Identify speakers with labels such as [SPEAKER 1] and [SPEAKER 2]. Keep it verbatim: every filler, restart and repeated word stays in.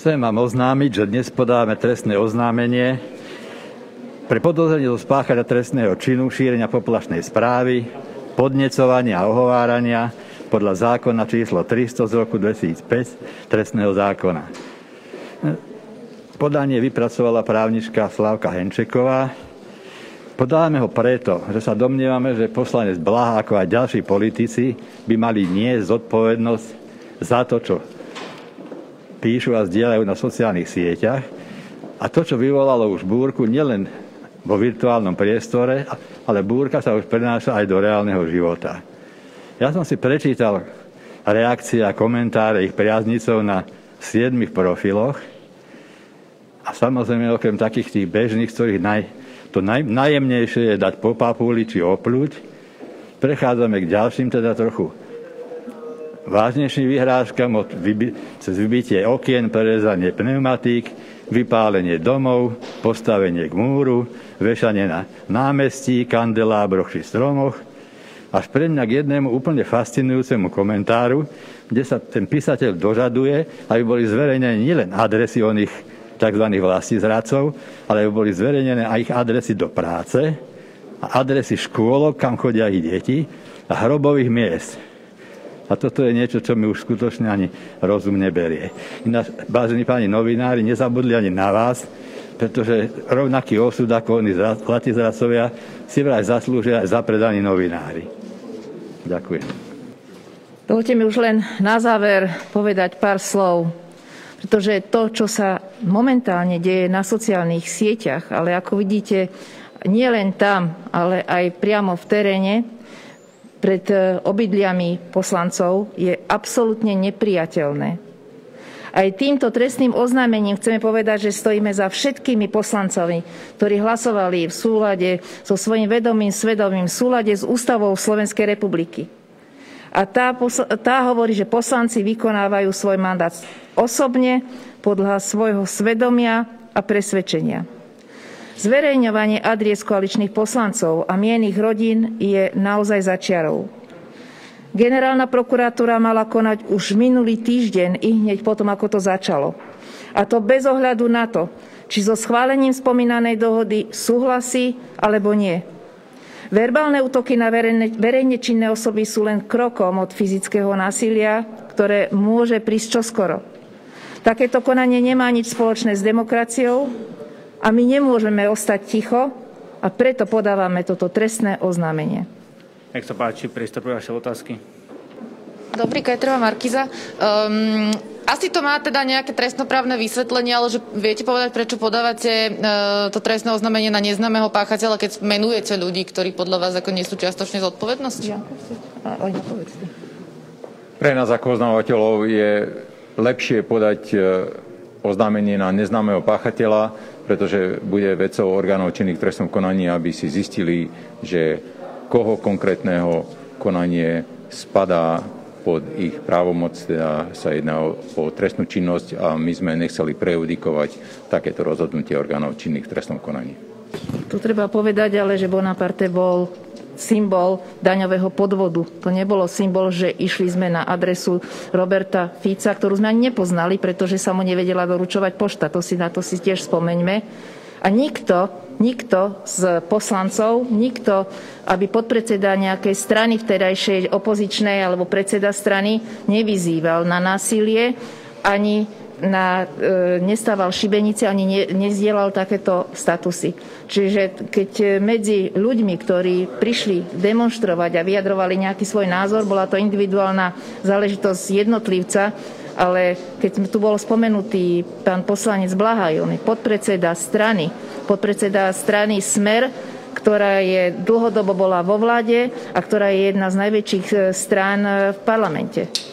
[SPEAKER 1] Chcem vám oznámiť, že dnes podáme trestné oznámenie pre podozrenie zo spáchania trestného činu šírenia poplašnej správy, podnecovania a ohovárania podľa zákona číslo tristo z roku dvetisícpäť trestného zákona. Podanie vypracovala právnička Slávka Henčeková. Podáme ho preto, že sa domnievame, že poslanec Blaha, ako aj ďalší politici, by mali niesť zodpovednosť za to, čo píšu a zdieľajú na sociálnych sieťach. A to, čo vyvolalo už búrku, nielen vo virtuálnom priestore, ale búrka sa už prenáša aj do reálneho života. Ja som si prečítal reakcie a komentáre ich priaznicov na siedmich profiloch a samozrejme okrem takých tých bežných, ktorých naj, to naj, najjemnejšie je dať po papuli či opľuť, prechádzame k ďalším, teda trochu vážnejším vyhrážkam od vybi- cez vybitie okien, prerezanie pneumatík, vypálenie domov, postavenie k múru, vešanie na námestí, kandelábroch či stromoch, až pre mňa k jednému úplne fascinujúcemu komentáru, kde sa ten písateľ dožaduje, aby boli zverejnené nielen adresy oných tzv. Vlastizradcov, ale aby boli zverejnené aj ich adresy do práce, a adresy škôlok, kam chodia ich deti, a hrobových miest. A toto je niečo, čo mi už skutočne ani rozum neberie. Ináč, vážení páni novinári, nezabudli ani na vás, pretože rovnaký osud ako oni zlatizradcovia si vraj zaslúžia aj zapredaní novinári. Ďakujem.
[SPEAKER 2] Dovoľte mi už len na záver povedať pár slov, pretože to, čo sa momentálne deje na sociálnych sieťach, ale ako vidíte, nie len tam, ale aj priamo v teréne, pred obydliami poslancov, je absolútne neprijateľné. Aj týmto trestným oznámením chceme povedať, že stojíme za všetkými poslancami, ktorí hlasovali v súlade so svojím vedomým svedomím, v súlade s ústavou Slovenskej republiky. A tá, tá hovorí, že poslanci vykonávajú svoj mandát osobne, podľa svojho svedomia a presvedčenia. Zverejňovanie adries koaličných poslancov a miennych rodín je naozaj za čiarou. Generálna prokuratúra mala konať už minulý týždeň i hneď potom, ako to začalo. A to bez ohľadu na to, či so schválením spomínanej dohody súhlasí alebo nie. Verbálne útoky na verejne, verejne činné osoby sú len krokom od fyzického násilia, ktoré môže prísť čoskoro. Takéto konanie nemá nič spoločné s demokraciou, a my nemôžeme ostať ticho a preto podávame toto trestné oznámenie.
[SPEAKER 3] Nech sa páči, priestor pre vaše otázky.
[SPEAKER 4] Dobrý, Kajtrová Markíza. Um, asi to má teda nejaké trestnoprávne vysvetlenie, ale že viete povedať, prečo podávate uh, to trestné oznámenie na neznámeho páchateľa, keď menujete ľudí, ktorí podľa vás ako nie sú čiastočne zodpovednosti?
[SPEAKER 5] Pre nás ako oznamovateľov je lepšie podať oznámenie na neznámeho páchateľa, pretože bude vecou orgánov činných v trestnom konaní, aby si zistili, že koho konkrétneho konanie spadá pod ich právomoc, teda sa jedná o, o trestnú činnosť a my sme nechceli prejudikovať takéto rozhodnutie orgánov činných v trestnom konaní.
[SPEAKER 2] Tu treba povedať ale, že Bonaparte bol symbol daňového podvodu. To nebolo symbol, že išli sme na adresu Roberta Fica, ktorú sme ani nepoznali, pretože sa mu nevedela doručovať pošta. To si na to si tiež spomeňme. A nikto, nikto z poslancov, nikto, aby podpredseda nejakej strany vtedajšej opozičnej alebo predseda strany nevyzýval na násilie, ani na, e, nestával šibenice, ani ne, nezdielal takéto statusy. Čiže keď medzi ľuďmi, ktorí prišli demonštrovať a vyjadrovali nejaký svoj názor, bola to individuálna záležitosť jednotlivca, ale keď tu bol spomenutý pán poslanec Blaha, on je podpredseda strany, podpredseda strany Smer, ktorá je dlhodobo bola vo vláde a ktorá je jedna z najväčších strán v parlamente.